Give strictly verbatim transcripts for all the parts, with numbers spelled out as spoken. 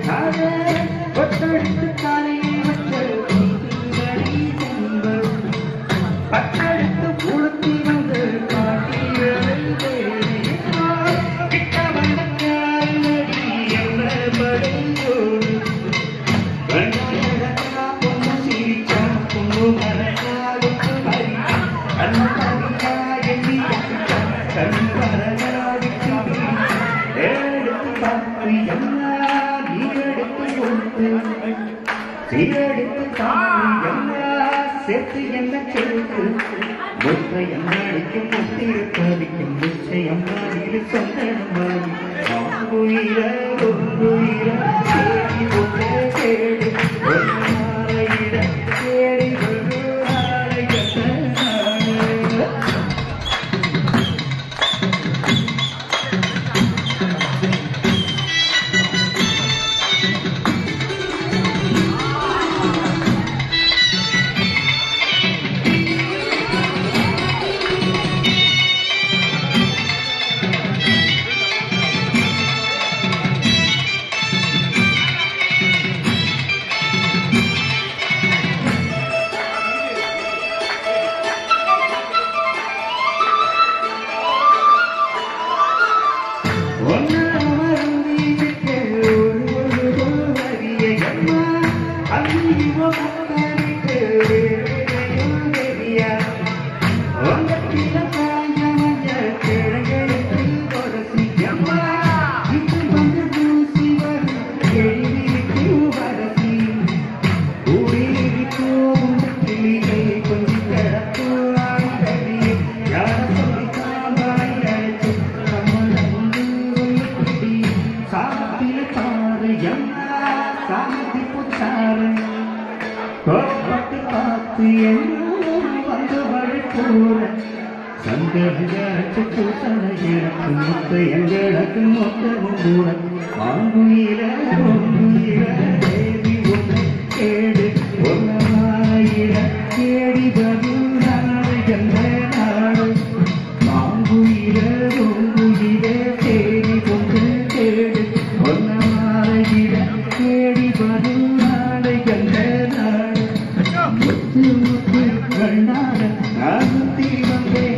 சேர்த்து என்ன கேட்டு முற்றை அம்மாடிக்கும் முத்திருப்பதிக்கும் நிச்சயம் மாறி சொந்தம் மாறி ஆங்குயிர ஒன்றுயிர தேடி ஒன்றே தேடி ஒரு நாளையிட தேடி ஒரு நாளை எங்களுக்கு மொத்தமும் கூட ஆங்குயிர ஒன்றுயிர தேடி ஒன்று கேடு ஒன்னாயிர தேடி வரும் நாடு என்ற நாடு ஆங்குயிர ஒன்றுயிர தேடி ஒன்று கேடு ஒன்னாயிர தேடி வரும் நாடு என்ற நாடு முத்து முத்து கண்ணாட நானூத்தி வந்தேன்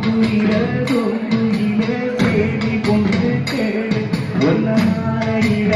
ஆங்குயிர ஒன்றுயிர தேடி ஒன்று கேடு ஒன்னாயிர